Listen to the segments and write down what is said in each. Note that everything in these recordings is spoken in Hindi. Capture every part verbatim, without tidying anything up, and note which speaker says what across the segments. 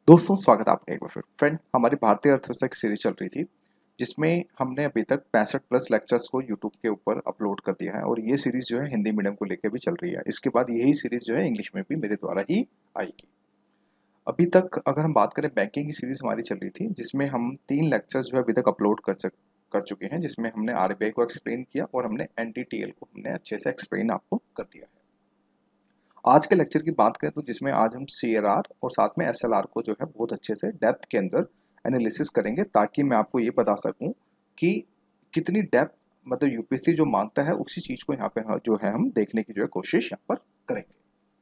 Speaker 1: दोस्तों स्वागत है आपका एक बार फिर। फ्रेंड, हमारी भारतीय अर्थव्यवस्था की सीरीज चल रही थी जिसमें हमने अभी तक पैंसठ प्लस लेक्चर्स को यूट्यूब के ऊपर अपलोड कर दिया है और ये सीरीज जो है हिंदी मीडियम को लेकर भी चल रही है। इसके बाद यही सीरीज जो है इंग्लिश में भी मेरे द्वारा ही आएगी। अभी तक अगर हम बात करें, बैंकिंग की सीरीज हमारी चल रही थी जिसमें हम तीन लेक्चर्स जो है अभी तक अपलोड कर चक कर चुके हैं, जिसमें हमने आरबीआई को एक्सप्लेन किया और हमने एनडीटीएल को हमने अच्छे से एक्सप्लेन आपको कर दिया है। आज के लेक्चर की बात करें तो जिसमें आज हम सीआरआर और साथ में एसएलआर को जो है बहुत अच्छे से डेप्थ के अंदर एनालिसिस करेंगे, ताकि मैं आपको ये बता सकूं कि कितनी डेप्थ मतलब यूपीएससी जो मांगता है उसी चीज को यहाँ पे जो है हम देखने की जो है कोशिश यहाँ पर करेंगे।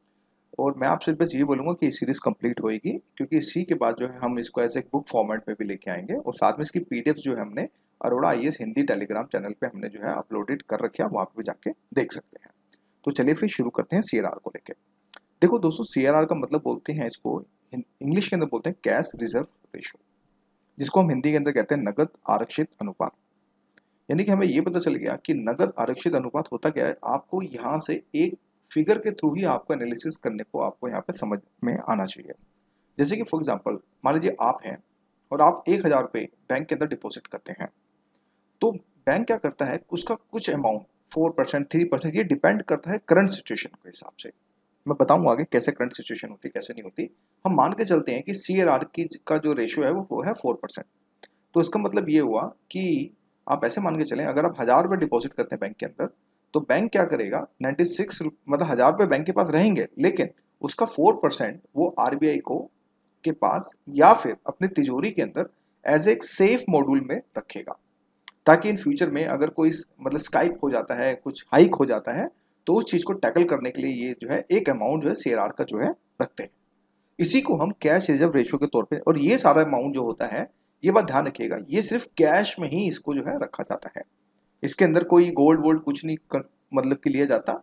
Speaker 1: और मैं आपसे बस ये बोलूंगा कि ये सीरीज कंप्लीट होएगी, क्योंकि इसी के बाद जो है हम इसको एज ए बुक फॉर्मेट में भी लेके आएंगे और साथ में इसकी पीडीएफ जो है हमने Arora IAS Hindi Telegram channel पे हमने जो है अपलोडेड कर रखे हैं, वहां पे भी जाके देख सकते हैं। तो चलिए फिर शुरू करते हैं सीआरआर को लेकर। देखो दोस्तों, सीआरआर का मतलब बोलते हैं इसको, इंग्लिश के अंदर बोलते हैं कैश रिजर्व रेशो, जिसको हम हिंदी के अंदर कहते हैं नगद आरक्षित अनुपात। यानी कि हमें ये पता चल गया कि नगद आरक्षित अनुपात होता क्या है। आपको यहाँ से एक फिगर के थ्रू ही आपको एनालिसिस करने को आपको यहाँ पे समझ में आना चाहिए। जैसे कि फॉर एग्जाम्पल मान लीजिए आप हैं और आप एक हजार रुपये बैंक के अंदर डिपॉजिट करते हैं, तो बैंक क्या करता है, उसका कुछ amount four percent three percent ये डिपेंड करता है करंट सिचुएशन के हिसाब से। मैं बताऊंगा आगे कैसे करंट सिचुएशन होती है कैसे नहीं होती। हम मान के चलते हैं कि सीआरआर की का जो रेशियो है वो है फोर परसेंट। तो इसका मतलब ये हुआ कि आप ऐसे मान के चलें, अगर आप हजार रुपये डिपॉजिट करते हैं बैंक के अंदर, तो बैंक क्या करेगा, नाइन्टी सिक्स मतलब हजार रुपये बैंक के पास रहेंगे, लेकिन उसका फोर परसेंट वो आरबीआई को के पास या फिर अपनी तिजोरी के अंदर एज एक सेफ मॉड्यूल में रखेगा, ताकि इन फ्यूचर में अगर कोई मतलब स्काइप हो जाता है, कुछ हाइक हो जाता है, तो उस चीज को टैकल करने के लिए ये जो है एक अमाउंट जो है सीआरआर का जो है रखते हैं। इसी को हम कैश रिजर्व रेशियो के तौर पे, और ये सारा अमाउंट जो होता है, ये बात ध्यान रखिएगा, ये सिर्फ कैश में ही इसको जो है रखा जाता है। इसके अंदर कोई गोल्ड वोल्ड कुछ नहीं कर, मतलब कि लिया जाता।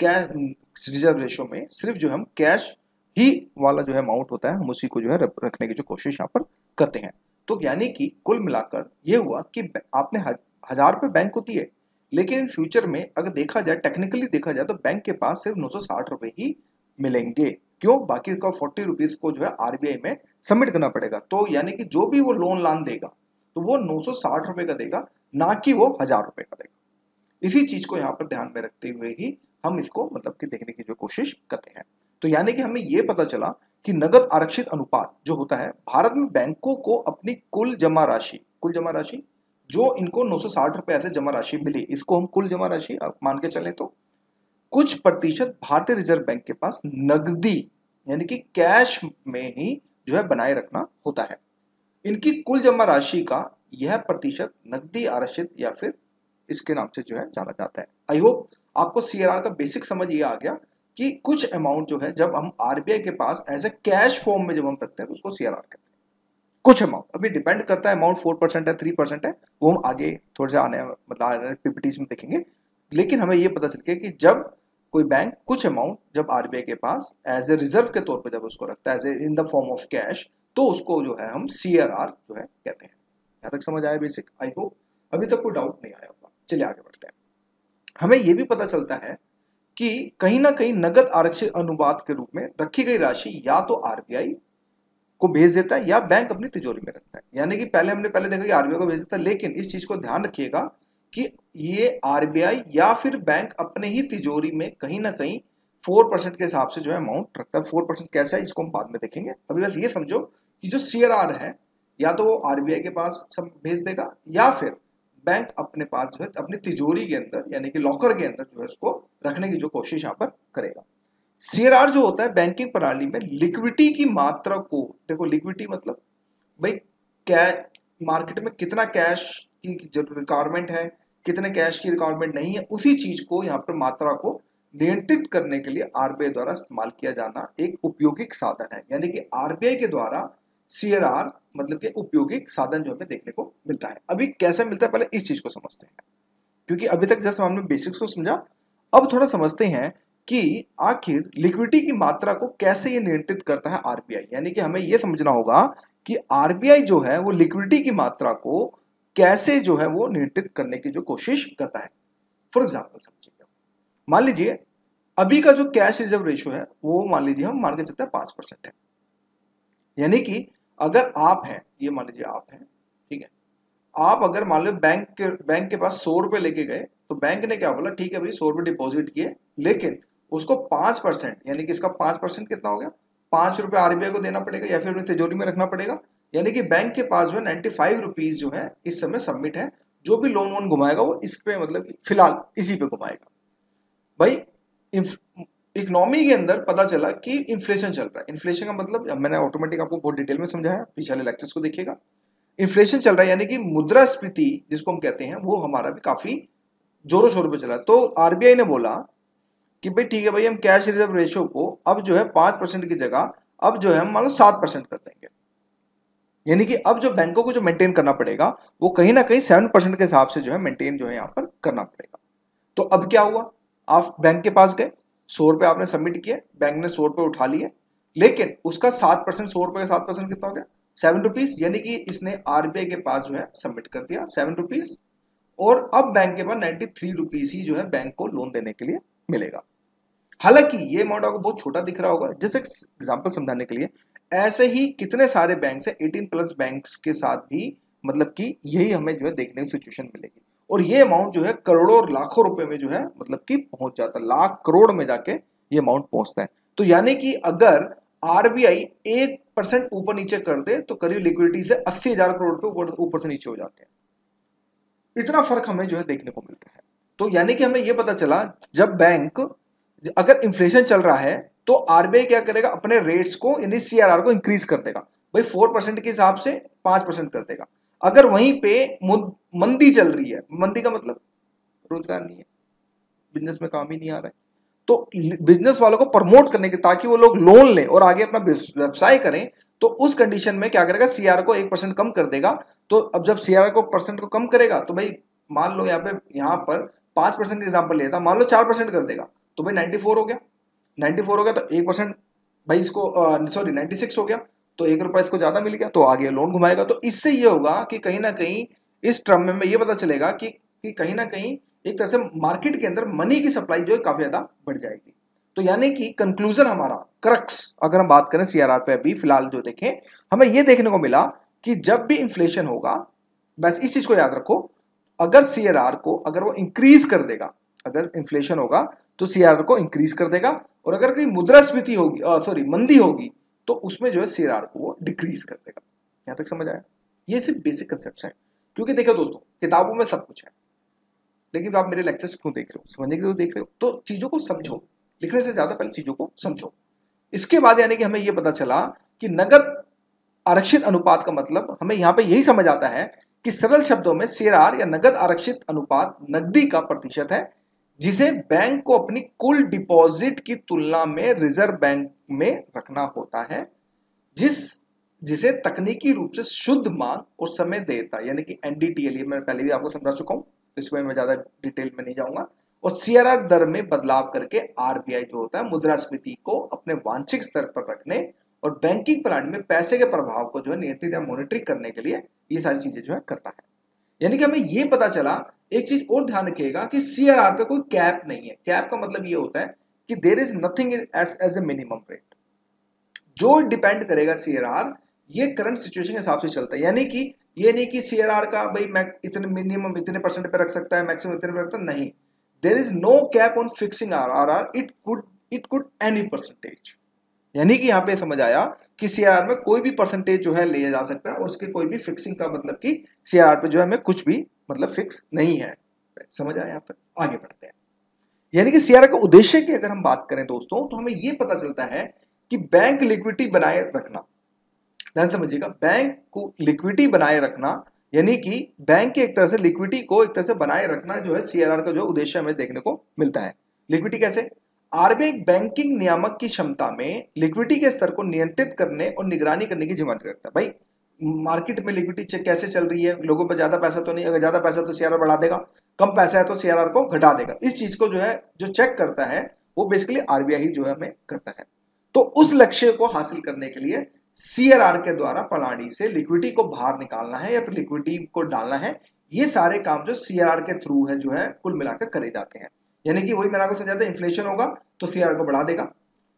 Speaker 1: कैश रिजर्व रेशियो में सिर्फ जो हम कैश ही वाला जो है अमाउंट होता है, हम उसी को जो है रखने की जो कोशिश यहाँ पर करते हैं। तो यानी कि कुल मिलाकर ये हुआ कि आपने हजार रुपये बैंक को दिए, लेकिन इन फ्यूचर में अगर देखा जाए, टेक्निकली देखा जाए, तो बैंक के पास सिर्फ नौ सौ साठ रुपए ही मिलेंगे। क्यों? बाकी का फोर्टी रुपीज को जो है आरबीआई में सबमिट करना पड़ेगा। तो यानी कि जो भी वो लोन लान देगा तो वो नौ सौ साठ रुपए का देगा, ना कि वो हजार रुपए का देगा। इसी चीज को यहाँ पर ध्यान में रखते हुए ही हम इसको मतलब कि देखने की जो कोशिश करते हैं। तो यानी कि हमें यह पता चला कि नगद आरक्षित अनुपात जो होता है, भारत में बैंकों को अपनी कुल जमा राशि कुल जमा राशि जो इनको नौ सौ साठ रुपए ऐसे जमा राशि मिली, इसको हम कुल जमा राशि मान के चलें तो कुछ प्रतिशत भारतीय रिजर्व बैंक के पास नगदी यानी कि कैश में ही जो है बनाए रखना होता है। इनकी कुल जमा राशि का यह प्रतिशत नगदी आरक्षित या फिर इसके नाम से जो है जाना जाता है। आई होप आपको सीआरआर का बेसिक समझ ये आ गया कि कुछ अमाउंट जो है जब हम आरबीआई के पास एज ए कैश फॉर्म में जब हम रखते हैं तो उसको सीआरआर कहते हैं। कुछ अमाउंट अभी डिपेंड करता है, अमाउंट फोर परसेंट है, थ्री परसेंट है, वो हम आगे थोड़े से आने मतलब आने पीपीटीज में देखेंगे। लेकिन हमें ये पता चल गया कि जब कोई बैंक कुछ अमाउंट जब आरबीआई के पास एज ए रिजर्व के तौर पर जब उसको रखता है as a in the form of cash, तो उसको जो है हम सीआरआर जो है कहते हैं। यहाँ तक समझ आया बेसिक? आई होप अभी तक कोई डाउट नहीं आया होगा। चलिए आगे बढ़ते हैं। हमें यह भी पता चलता है कि कहीं ना कहीं नगद आरक्षित अनुपात के रूप में रखी गई राशि या तो आरबीआई को भेज देता है या बैंक अपनी तिजोरी में रखता है। यानी कि पहले हमने पहले देखा कि आरबीआई को भेज देता है, लेकिन इस चीज को ध्यान रखिएगा कि ये आरबीआई या फिर बैंक अपने ही तिजोरी में कहीं ना कहीं फोर परसेंट के हिसाब से जो है अमाउंट रखता है। फोर परसेंट कैसा है इसको हम बाद में देखेंगे। अभी बस ये समझो कि जो सीआरआर है या तो वो आरबीआई के पास सब भेज देगा या फिर बैंक अपने पास जो है अपनी तिजोरी के अंदर यानी कि लॉकर के अंदर जो है उसको रखने की जो कोशिश यहाँ पर करेगा। सीआरआर जो होता है बैंकिंग प्रणाली में लिक्विडिटी की मात्रा को, देखो लिक्विडिटी मतलब भाई कैश मार्केट में कितना कैश की रिक्वायरमेंट है, कितने कैश की रिक्वायरमेंट नहीं है, उसी चीज को यहाँ पर मात्रा को नियंत्रित करने के लिए आरबीआई द्वारा इस्तेमाल किया जाना एक उपयोगिक साधन है। यानी कि आरबीआई के द्वारा सीआरआर मतलब कि उपयोगिक साधन जो हमें देखने को मिलता है। अभी कैसे मिलता है पहले इस चीज को समझते हैं, क्योंकि अभी तक जैसे हमने बेसिक्स को समझा, अब थोड़ा समझते हैं कि आखिर लिक्विडिटी की मात्रा को कैसे ये नियंत्रित करता है आरबीआई। यानी कि हमें यह समझना होगा कि आरबीआई जो है वो लिक्विडिटी की मात्रा को कैसे जो है वो नियंत्रित करने की जो कोशिश करता है। फॉर एग्जाम्पल समझिए, मान लीजिए अभी का जो कैश रिजर्व रेशियो है वो मान लीजिए हम मान के चलते हैं पांच परसेंट है।
Speaker 2: यानी कि अगर आप हैं, ये मान लीजिए आप हैं, ठीक है, आप अगर मान लो बैंक के बैंक के पास सौ रुपए लेके गए, तो बैंक ने क्या बोला, ठीक है भाई सौ रुपए डिपॉजिट किए, लेकिन उसको पांच परसेंट यानी कि इसका पांच परसेंट कितना हो गया, पांच रुपए आरबीआई को देना पड़ेगा या फिर अपनी तिजोरी में रखना पड़ेगा। यानी कि बैंक के पास जो है नाइन्टी फाइव रुपीज जो है इस समय सबमिट है। जो भी लोन वोन घुमाएगा वो इस पे मतलब कि फिलहाल इसी पे घुमाएगा। भाई इकोनॉमी के अंदर पता चला कि इन्फ्लेशन चल रहा है। इन्फ्लेशन का मतलब मैंने ऑटोमेटिक आपको बहुत डिटेल में समझाया, पीछे वाले लेक्चर्स को देखिएगा। इन्फ्लेशन चल रहा है यानी कि मुद्रास्फीति जिसको हम कहते हैं वो हमारा भी काफी जोरों शोरों पे चला। तो आरबीआई ने बोला कि भाई ठीक है भाई, हम कैश रिजर्व रेशियो को अब जो है पांच परसेंट की जगह अब जो है हम मान लो सात परसेंट कर देंगे। यानी कि अब जो बैंकों को जो मेंटेन करना पड़ेगा वो कहीं ना कहीं सेवन परसेंट के हिसाब से जो है मेंटेन जो है यहाँ पर करना पड़ेगा। तो अब क्या हुआ, आप बैंक के पास गए, सौ रुपए आपने सबमिट किए, बैंक ने सौ रुपए उठा लिए, लेकिन उसका सात परसेंट, सौ रुपए का सात परसेंट कितना हो गया, सेवन रुपीज। यानी कि इसने आरबीआई के पास जो है सबमिट कर दिया सेवन रुपीज, और अब बैंक के पास नाइन्टी थ्री रुपीज ही जो है बैंक को लोन देने के लिए मिलेगा। हालांकि ये अमाउंट आपको बहुत छोटा दिख रहा होगा, जैसे एग्जांपल समझाने के लिए, ऐसे ही कितने सारे बैंक है, अठारह प्लस बैंक्स के साथ भी मतलब कि यही हमें जो है देखने की सिचुएशन मिलेगी। और ये अमाउंट जो है करोड़ों और लाखों रुपए में जो है मतलब कि पहुंच जाता है, लाख करोड़ में जाके ये अमाउंट पहुंचता है। तो यानी कि अगर आरबीआई एक परसेंट ऊपर नीचे कर दे तो करीब लिक्विडिटी से अस्सी हजार करोड़ पे ऊपर ऊपर से नीचे हो जाते हैं। इतना फर्क हमें जो है देखने को मिलता है। तो यानी कि हमें यह पता चला, जब बैंक अगर इन्फ्लेशन चल रहा है तो आरबीआई क्या करेगा, अपने रेट्स को यानी सीआरआर को इंक्रीज कर देगा। भाई फोर परसेंट के हिसाब से पांच परसेंट कर देगा। अगर वहीं पे मंदी चल रही है, मंदी का मतलब रोजगार नहीं है, बिजनेस में काम ही नहीं आ रहा है, तो बिजनेस वालों को प्रमोट करने के ताकि वो लोग लोन लें और आगे अपना व्यवसाय करें, तो उस कंडीशन में क्या करेगा, सीआर को एक परसेंट कम कर देगा। तो अब जब सीआर को परसेंट को कम करेगा तो भाई मान लो यहाँ पे यहाँ पर पांच परसेंट का एग्जाम्पल लिया था, मान लो चार परसेंट कर देगा तो भाई नाइन्टी फोर हो गया, नाइन्टी फोर हो गया तो एक परसेंट भाई इसको सॉरी नाइन्टी सिक्स हो गया, तो एक रुपया इसको ज्यादा मिल गया, तो आगे लोन घुमाएगा। तो इससे ये होगा कि कहीं ना कहीं इस टर्म में हमें ये पता चलेगा कि, कि कहीं ना कहीं एक तरह से मार्केट के अंदर मनी की सप्लाई जो है काफी ज्यादा बढ़ जाएगी। तो यानी कि कंक्लूजन हमारा क्रक्स अगर हम बात करें सीआरआर पे अभी फिलहाल जो देखें, हमें ये देखने को मिला कि जब भी इंफ्लेशन होगा, बस इस चीज को याद रखो, अगर सीआरआर को अगर वो इंक्रीज कर देगा, अगर इन्फ्लेशन होगा तो सीआरआर को इंक्रीज कर देगा, और अगर कोई मुद्रास्फीति होगी सॉरी मंदी होगी तो उसमें जो है सीआरआर को वो डिक्रीज कर देगा। यहां तक समझ आया? ये सिर्फ बेसिक कंसेप्ट है, क्योंकि देखो दोस्तों किताबों में सब कुछ है, लेकिन आप मेरे लेक्चर्स क्यों देख रहे हो, समझने के लिए देख रहे हो, तो चीजों को समझो, लिखने से ज्यादा पहले चीजों को समझो। इसके बाद यानी कि हमें यह पता चला कि नगद आरक्षित अनुपात का मतलब हमें यहां पे यही समझ आता है कि सरल शब्दों में सीआरआर या नगद आरक्षित अनुपात नकदी का प्रतिशत है जिसे बैंक को अपनी कुल डिपॉजिट की तुलना में रिजर्व बैंक में रखना होता है, जिस जिसे तकनीकी रूप से शुद्ध मांग और समय देयता यानी कि एनडीटीएल, ये मैं पहले भी आपको समझा चुका हूं, इसमें मैं ज्यादा डिटेल में नहीं जाऊंगा, और सीआरआर दर में बदलाव करके आरबीआई जो होता है मुद्रास्फीति को अपने वांछित स्तर पर रखने और बैंकिंग प्रणाली में पैसे के प्रभाव को जो है नियंत्रित या मॉनिटरिंग करने के लिए ये सारी चीजें जो है करता है। यानी कि हमें ये पता चला, एक चीज और ध्यान रखिएगा कि सीआरआर पे कोई कैप नहीं है। कैप का मतलब ये होता है कि there is nothing as a minimum rate, जो डिपेंड करेगा सीआरआर ये करंट सिचुएशन के हिसाब से चलता है। यानी कि ये नहीं कि सीआरआर का भाई मैं इतने मिनिमम इतने परसेंट पे रख सकता है, मैक्सिमम इतने पे रखता है, नहीं, there is no cap on fixing RR, it could it could any percentage. यानी कि यहां पे समझ आया कि सीआरआर में कोई भी परसेंटेज जो है लिया जा सकता है और उसके कोई भी फिक्सिंग का मतलब कि सीआरआर पे जो है हमें कुछ भी मतलब फिक्स नहीं है। समझ आया? यहां पर आगे बढ़ते हैं। यानी कि सीआरआर के उद्देश्य की अगर हम बात करें दोस्तों तो हमें यह पता चलता है कि बैंक लिक्विडिटी बनाए रखना, ध्यान समझिएगा, बैंक को लिक्विडिटी बनाए रखना यानी कि बैंक की एक तरह से लिक्विडिटी को एक तरह से बनाए रखना जो है सीआरआर का जो उद्देश्य हमें देखने को मिलता है। लिक्विडिटी कैसे? आरबीआई बैंकिंग नियामक की क्षमता में लिक्विडिटी के स्तर को नियंत्रित करने और निगरानी करने की जिम्मेदारी रखता है। भाई मार्केट में लिक्विडिटी चेक कैसे चल रही है, लोगों पर ज्यादा पैसा तो नहीं, अगर ज्यादा पैसा तो सीआरआर बढ़ा देगा, कम पैसा है तो सीआरआर को घटा देगा। इस चीज को जो है जो चेक करता है वो बेसिकली आरबीआई ही जो है हमें करता है। तो उस लक्ष्य को हासिल करने के लिए सीआरआर के द्वारा प्रणाली से लिक्विडिटी को बाहर निकालना है या फिर लिक्विडिटी को डालना है, ये सारे काम जो सीआरआर के थ्रू है जो है कुल मिलाकर करे जाते हैं। यानी कि वही मैंने आपको समझाया था, इन्फ्लेशन होगा तो सीआरआर को बढ़ा देगा,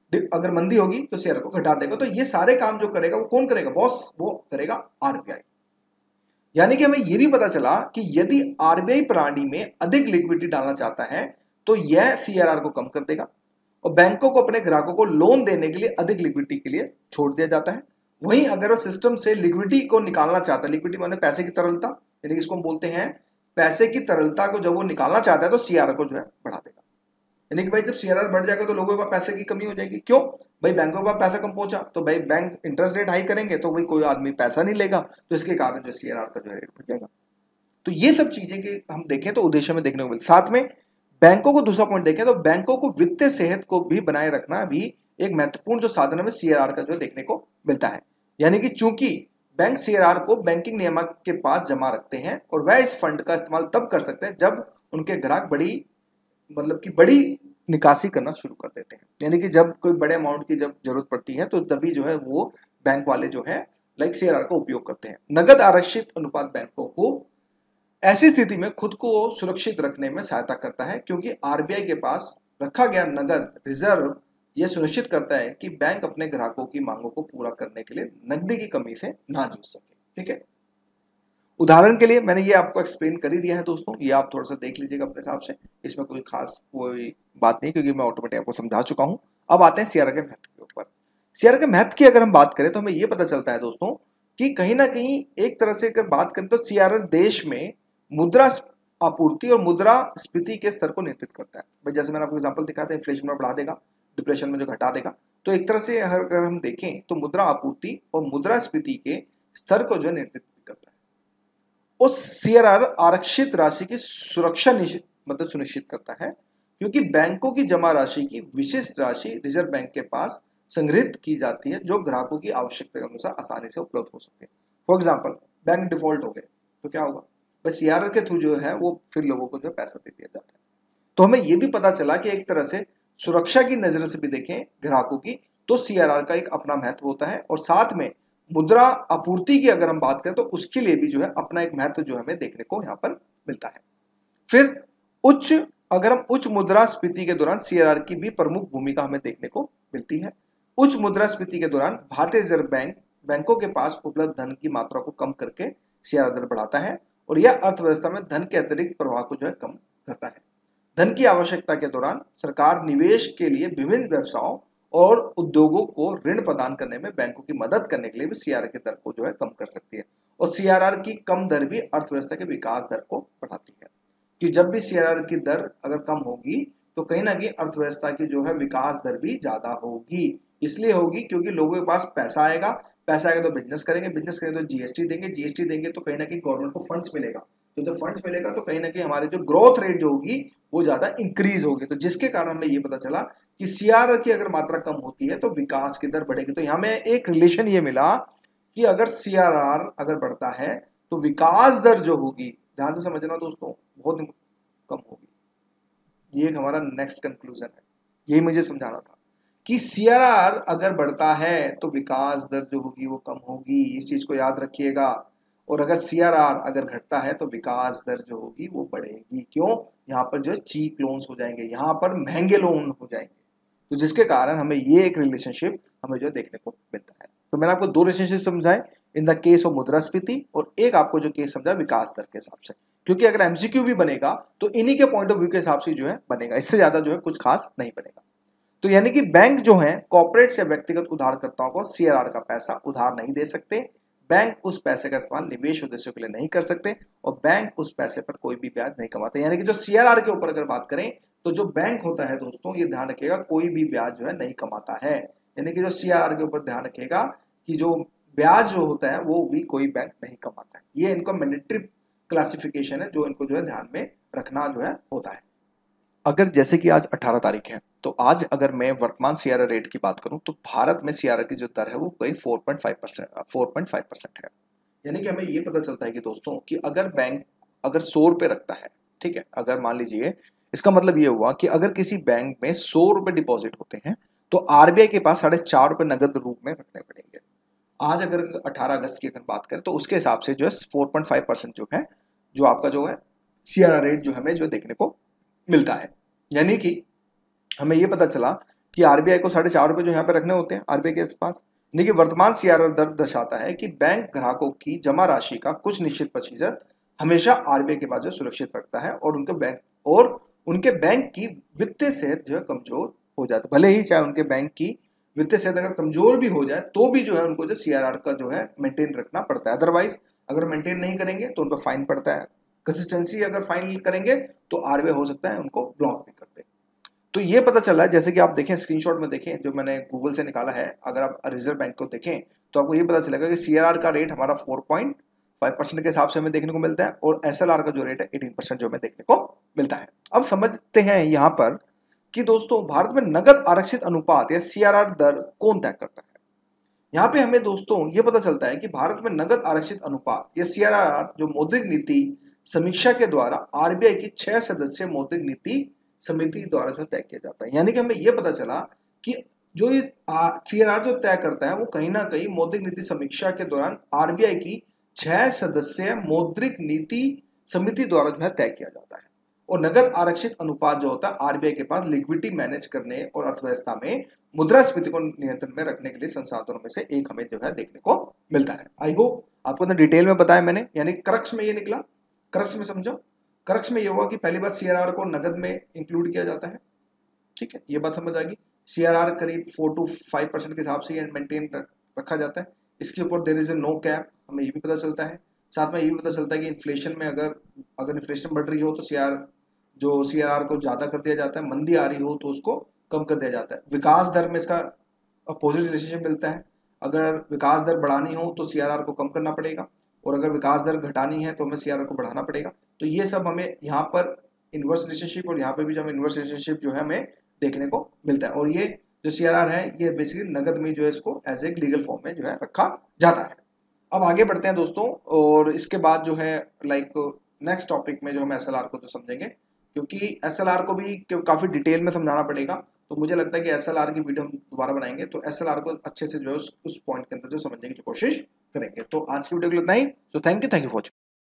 Speaker 2: अगर मंदी होगी तो शेयर को घटा देगा। तो ये सारे काम जो करेगा वो कौन करेगा? बॉस, वो करेगा आरबीआई। यानी कि हमें यह भी पता चला कि यदि आरबीआई प्रणाली में अधिक लिक्विडिटी डालना चाहता है तो यह सीआरआर को कम कर देगा और बैंकों को अपने ग्राहकों को लोन देने के लिए अधिक लिक्विडिटी के लिए छोड़ दिया जाता है। वहीं अगर वो सिस्टम से लिक्विडिटी को निकालना चाहता है, लिक्विडिटी माने पैसे की तरलता, यानी इसको हम बोलते हैं पैसे की तरलता को जब वो निकालना चाहता है तो सीआरआर को जो है बढ़ा देगा। यानी कि भाई जब सीआरआर बढ़ जाएगा तो लोगों के पास पैसे की कमी हो जाएगी। क्यों भाई? बैंकों के पास पैसा कम पहुंचा तो भाई बैंक इंटरेस्ट रेट हाई करेंगे तो भाई कोई आदमी पैसा नहीं लेगा, तो इसके कारण जो सीआरआर का जो है रेट बढ़ जाएगा। तो ये सब चीजें कि हम देखें तो उद्देश्य में देखने को मिलता। साथ में बैंकों को दूसरा पॉइंट देखें तो बैंकों को वित्तीय सेहत को भी बनाए रखना भी एक महत्वपूर्ण जो साधन है सीआरआर का जो देखने को मिलता है। यानी कि चूंकि बैंक सीआरआर को बैंकिंग नियामक के पास जमा रखते हैं और वह इस फंड का इस्तेमाल तब कर सकते हैं जब उनके ग्राहक बड़ी मतलब कि बड़ी निकासी करना शुरू कर देते हैं। यानी कि जब कोई बड़े अमाउंट की जब जरूरत पड़ती है तो तभी जो है वो बैंक वाले जो है लाइक सीआरआर का उपयोग करते हैं। नगद आरक्षित अनुपात बैंकों को ऐसी स्थिति में खुद को सुरक्षित रखने में सहायता करता है क्योंकि आरबीआई के पास रखा गया नगद रिजर्व यह सुनिश्चित करता है कि बैंक अपने ग्राहकों की मांगों को पूरा करने के लिए नकदी की कमी से ना जूझ सके। ठीक है, उदाहरण के लिए मैंने ये आपको एक्सप्लेन कर ही दिया है दोस्तों, ये आप थोड़ा सा देख लीजिएगा अपने हिसाब से, इसमें कोई खास कोई बात नहीं क्योंकि मैं ऑटोमेटिक आपको समझा चुका हूं। अब आते हैं सीआरआर के महत्व के ऊपर। सीआरआर के महत्व की अगर हम बात करें तो हमें यह पता चलता है दोस्तों कि कहीं ना कहीं एक तरह से अगर बात करें तो सीआरआर देश में मुद्रा आपूर्ति और मुद्रा स्फीति के स्तर को नियंत्रित करता है। भाई जैसे मैंने आपको एग्जांपल दिखाया था, इन्फ्लेशन में बढ़ा देगा, डिप्रेशन में जो घटा देगा। तो एक तरह से अगर हम देखें तो मुद्रा आपूर्ति और मुद्रा स्फीति के स्तर को जो नियंत्रित करता है। उस सीआरआर आरक्षित राशि की सुरक्षा मतलब सुनिश्चित करता है क्योंकि बैंकों की जमा राशि की विशिष्ट राशि रिजर्व बैंक के पास संग्रहित की जाती है जो ग्राहकों की आवश्यकता के अनुसार आसानी से उपलब्ध हो सकते हैं। फॉर एग्जाम्पल बैंक डिफॉल्ट हो गए तो क्या होगा? बस सीआरआर के थ्रू जो है वो फिर लोगों को जो पैसा दे दिया जाता है। तो हमें यह भी पता चला कि एक तरह से सुरक्षा की नजर से भी देखें ग्राहकों की तो सीआरआर का एक अपना महत्व होता है और साथ में मुद्रा आपूर्ति की अगर हम बात करें तो उसके लिए भी जो है अपना एक महत्व जो हमें देखने को यहां पर मिलता है। फिर उच्च अगर हम उच्च मुद्रा स्फीति के दौरान सीआरआर की भी प्रमुख भूमिका हमें देखने को मिलती है। उच्च मुद्रा स्फीति के दौरान भारतीय रिजर्व बैंक बैंकों के पास उपलब्ध धन की मात्रा को कम करके सीआरआर दर बढ़ाता है और यह अर्थव्यवस्था में धन के अतिरिक्त प्रवाह को जो है कम करता है। धन की आवश्यकता के दौरान सरकार निवेश के लिए विभिन्न व्यवसायों और उद्योगों को ऋण प्रदान करने में बैंकों की मदद करने के लिए भी सीआरआर की दर को जो है कम कर सकती है और सीआरआर की कम दर भी अर्थव्यवस्था के विकास दर को बढ़ाती है कि जब भी सीआरआर की दर अगर कम होगी तो कहीं ना कहीं अर्थव्यवस्था की जो है विकास दर भी ज्यादा होगी। इसलिए होगी क्योंकि लोगों के पास पैसा आएगा, पैसा आएगा तो बिजनेस करेंगे, बिजनेस करेंगे तो जीएसटी देंगे, जीएसटी देंगे तो कहीं ना कहीं गवर्नमेंट को फंड्स मिलेगा, तो जब फंड्स मिलेगा तो कहीं ना कहीं हमारे जो ग्रोथ रेट जो होगी वो ज्यादा इंक्रीज होगी। तो जिसके कारण हमें ये पता चला कि सीआरआर की अगर मात्रा कम होती है तो विकास की दर बढ़ेगी। तो यहाँ में एक रिलेशन ये मिला कि अगर सीआरआर अगर बढ़ता है तो विकास दर जो होगी, ध्यान से समझना दोस्तों, बहुत कम होगी। ये एक हमारा नेक्स्ट कंक्लूजन है, यही मुझे समझाना था कि सीआरआर अगर बढ़ता है तो विकास दर जो होगी वो कम होगी, इस चीज को याद रखिएगा। और अगर सीआरआर अगर घटता है तो विकास दर जो होगी वो बढ़ेगी। क्यों? यहाँ पर जो है चीप लोन्स हो जाएंगे, यहाँ पर महंगे लोन हो जाएंगे, तो जिसके कारण हमें ये एक रिलेशनशिप हमें जो देखने को मिलता है। तो मैंने आपको दो रिलेशनशिप समझाए इन द केस ऑफ मुद्रास्फीति और एक आपको जो केस समझा विकास दर के हिसाब से, क्योंकि अगर एमसीक्यू भी बनेगा तो इन्हीं के पॉइंट ऑफ व्यू के हिसाब से जो है बनेगा, इससे ज्यादा जो है कुछ खास नहीं बनेगा। तो यानी कि बैंक जो है कॉर्पोरेट या व्यक्तिगत उधारकर्ताओं को सीआरआर का पैसा उधार नहीं दे सकते, बैंक उस पैसे का इस्तेमाल निवेश उद्देश्यों के लिए नहीं कर सकते और बैंक उस पैसे पर कोई भी ब्याज नहीं कमाते। यानी कि जो सीआरआर के ऊपर अगर बात करें तो जो बैंक होता है दोस्तों, ये ध्यान रखिएगा, कोई भी ब्याज जो है नहीं कमाता है। यानी कि जो सीआरआर के ऊपर ध्यान रखिएगा कि जो ब्याज जो होता है वो भी कोई बैंक नहीं कमाता है। ये इनका मैंडेटरी क्लासिफिकेशन है जो इनको जो है ध्यान में रखना जो है होता है। अगर जैसे कि आज अठारह तारीख है तो आज अगर मैं वर्तमान सीआरआर रेट की बात करूं तो भारत में सीआरआर की जो दर है वो करीब चार पॉइंट पाँच परसेंट चार पॉइंट पाँच परसेंट है। यानी कि हमें ये पता चलता है कि दोस्तों कि अगर बैंक अगर सौ रुपए रखता है, ठीक है, अगर मान लीजिए इसका मतलब ये हुआ कि अगर किसी बैंक में सौ रुपए डिपॉजिट होते हैं तो आरबीआई के पास साढ़े चार रुपए नगद रूप में रखने पड़ेंगे। आज अगर अठारह अगस्त की अगर बात करें तो उसके हिसाब से जो है चार पॉइंट पाँच परसेंट जो है जो आपका जो है सीआरआर रेट जो हमें जो देखने को मिलता है। यानी कि हमें यह पता चला कि आरबीआई को साढ़े चार रुपये जो यहाँ पे रखने होते हैं आरबीआई के पास। देखिए वर्तमान सीआरआर दर दर्शाता है कि बैंक ग्राहकों की जमा राशि का कुछ निश्चित प्रतिशत हमेशा आरबीआई के पास जो सुरक्षित रखता है और उनके बैंक और उनके बैंक की वित्तीय सेहत जो है कमजोर हो जाती है। भले ही चाहे उनके बैंक की वित्तीय सेहत अगर कमजोर भी हो जाए तो भी जो है उनको जो सीआरआर का जो है मेंटेन रखना पड़ता है। अदरवाइज अगर मेंटेन नहीं करेंगे तो उन पर फाइन पड़ता है। कंसिस्टेंसी अगर फाइन करेंगे तो आरबीआई हो सकता है उनको ब्लॉक भी कर दे। तो ये पता चला है, जैसे कि आप देखें स्क्रीनशॉट में देखें जो मैंने गूगल से निकाला है, अगर आप रिजर्व बैंक को देखें तो आपको ये पता चलेगा कि सीआरआर का रेट हमारा चार पॉइंट पाँच परसेंट के हिसाब से हमें देखने को मिलता है और एसएलआर का जो रेट है अठारह परसेंट जो हमें देखने को मिलता है। अब समझते हैं यहाँ पर कि दोस्तों भारत में नगद आरक्षित अनुपात या सीआरआर दर कौन तय करता है। यहाँ पे हमें दोस्तों ये पता चलता है कि भारत में नगद आरक्षित अनुपात या सीआरआर जो मौद्रिक नीति समीक्षा के द्वारा आरबीआई की छह सदस्यीय मौद्रिक नीति समिति द्वारा जो तय किया जाता है। यानी कि हमें यह पता चला कि जो ये सीआरआर जो तय करता है वो कहीं ना कहीं मौद्रिक नीति समीक्षा के दौरान आरबीआई की छह सदस्यीय मौद्रिक नीति समिति द्वारा जो है तय किया जाता है। और नगद आरक्षित अनुपात जो होता है आरबीआई के पास लिक्विडिटी मैनेज करने और अर्थव्यवस्था में मुद्रास्फीति को नियंत्रण में रखने के लिए संसाधनों में से एक हमें जो है देखने को मिलता है। आई होप आपको ना डिटेल में बताया मैंने, यानी क्रक्स में ये निकला, क्रक्स में समझो। क्रक्स में ये हुआ कि पहली बात सीआरआर को नगद में इंक्लूड किया जाता है, ठीक है, ये बात समझ आ गई। सीआरआर करीब फोर टू फाइव परसेंट के हिसाब से मेंटेन रखा जाता है। इसके ऊपर there is a no cap, हमें ये भी पता चलता है। साथ में ये भी पता चलता है कि इन्फ्लेशन में अगर अगर इन्फ्लेशन बढ़ रही हो तो सीआर जो सीआरआर को ज़्यादा कर दिया जाता है, मंदी आ रही हो तो उसको कम कर दिया जाता है। विकास दर में इसका अपोजिट रिलेशनशिप मिलता है, अगर विकास दर बढ़ानी हो तो सीआरआर को कम करना पड़ेगा और अगर विकास दर घटानी है तो हमें सीआरआर को बढ़ाना पड़ेगा। तो ये सब हमें यहाँ पर इन्वर्स रिलेशनशिप और यहाँ पे भी जो हमें इन्वर्स रिलेशनशिप जो है हमें देखने को मिलता है। और ये जो सीआरआर है ये बेसिकली नगद में जो है इसको एज ए लीगल फॉर्म में जो है रखा जाता है। अब आगे बढ़ते हैं दोस्तों, और इसके बाद जो है लाइक नेक्स्ट टॉपिक में जो हम एसएलआर को तो समझेंगे, क्योंकि एसएलआर को भी काफ़ी डिटेल में समझाना पड़ेगा। तो मुझे लगता है कि एसएलआर की वीडियो हम दोबारा बनाएंगे तो एसएलआर को अच्छे से जो है उस पॉइंट के अंदर जो समझने की कोशिश करेंगे। तो आज की वीडियो के लिए इतना ही। तो thank you thank you for watching.